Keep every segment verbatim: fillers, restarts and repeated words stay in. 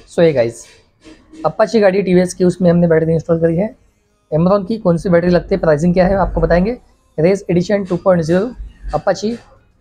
सो ये guys, Apache गाड़ी TVS की, उसमें हमने बैटरी इंस्टॉल करी है। एमरॉन की कौन सी बैटरी लगती है, प्राइसिंग क्या है आपको बताएंगे। Race edition two point zero Apache,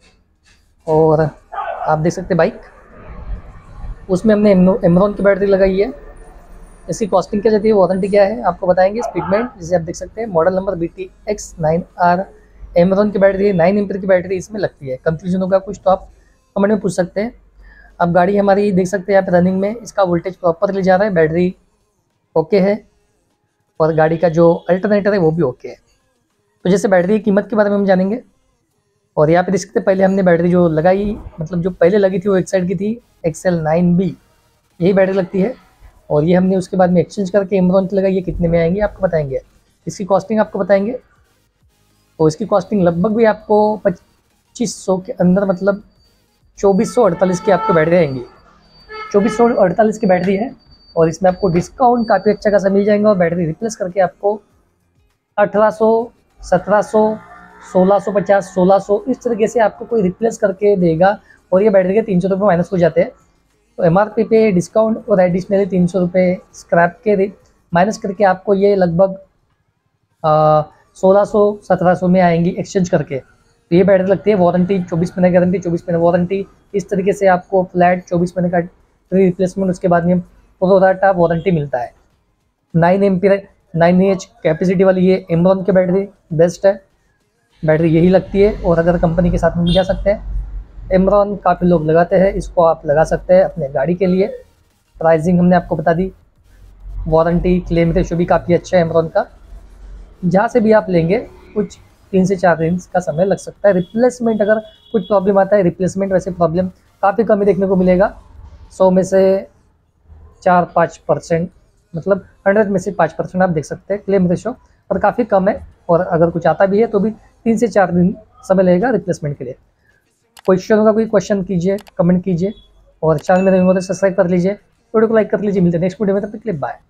और आप देख सकते हैं बाइक, उसमें हमने एमरॉन की बैटरी लगाई है। इसकी कॉस्टिंग क्या जाती है, वारंटी क्या है आपको बताएंगे। स्पीडमेंट जिसे आप देख सकते हैं, model number B T X nine R, Amaron की बैटरी नाइन एम्पियर की बैटरी इसमें लगती है। कंफ्यूजन होगा कुछ तो आप कमेंट में पूछ सकते हैं। अब गाड़ी हमारी देख सकते हैं आप रनिंग में, इसका वोल्टेज प्रॉपर ले जा रहा है, बैटरी ओके है, और गाड़ी का जो अल्टरनेटर है वो भी ओके है। तो जैसे बैटरी की कीमत के बारे में हम जानेंगे। और यहाँ पे देख सकते हैं पहले हमने बैटरी जो लगाई, मतलब जो पहले लगी थी वो एक साइड की थी, एक्सएल नाइन बी, यही बैटरी लगती है। और ये हमने उसके बाद में एक्सचेंज करके एमरॉन की लगाई है। कितने में आएंगे आपको बताएंगे, इसकी कॉस्टिंग आपको बताएंगे। और इसकी कॉस्टिंग लगभग भी आपको पच्चीस सौ के अंदर, मतलब चौबीस सौ अड़तालीस की आपको बैटरी आएंगी। चौबीस सौ अड़तालीस की बैटरी है, और इसमें आपको डिस्काउंट काफ़ी अच्छा खासा मिल जाएगा। और बैटरी रिप्लेस करके आपको अठारह सौ, सत्रह सौ, सोलह सौ पचास, सोलह सौ इस तरीके से आपको कोई रिप्लेस करके देगा। और ये बैटरी के तीन सौ रुपये माइनस हो जाते हैं। तो एम आर पी पे डिस्काउंट और एडिशनली तीन सौ रुपये स्क्रैप के माइनस करके आपको ये लगभग सोलह सौ सत्रह सौ में आएंगी एक्सचेंज करके। तो ये बैटरी लगती है। वारंटी चौबीस महीने गारंटी, चौबीस महीने वारंटी, इस तरीके से आपको फ्लैट चौबीस महीने का फ्री रिप्लेसमेंट, उसके बाद में प्रोडाटा वारंटी मिलता है। Nine ampere nine H capacity वाली ये एमरॉन की बैटरी बेस्ट है, बैटरी यही लगती है। और अगर कंपनी के साथ में भी जा सकते हैं, एमरॉन काफ़ी लोग लगाते हैं, इसको आप लगा सकते हैं अपने गाड़ी के लिए। प्राइसिंग हमने आपको बता दी, वारंटी क्लेम रेशो भी काफ़ी अच्छा है एमरॉन का। जहाँ से भी आप लेंगे कुछ तीन से चार दिन का समय लग सकता है। रिप्लेसमेंट अगर कुछ प्रॉब्लम आता है, रिप्लेसमेंट वैसे प्रॉब्लम काफ़ी कम ही देखने को मिलेगा। सौ में से चार पाँच परसेंट, मतलब हंड्रेड में से पाँच परसेंट आप देख सकते हैं क्लेम रेशो, और काफ़ी कम है। और अगर कुछ आता भी है तो भी तीन से चार दिन समय लगेगा रिप्लेसमेंट के लिए। क्वेश्चन होगा कोई क्वेश्चन कीजिए, कमेंट कीजिए, और चैनल में नए हो तो सब्सक्राइब कर लीजिए, वीडियो को लाइक कर लीजिए। मिलते हैं नेक्स्ट वीडियो में, तब तक के लिए बाय।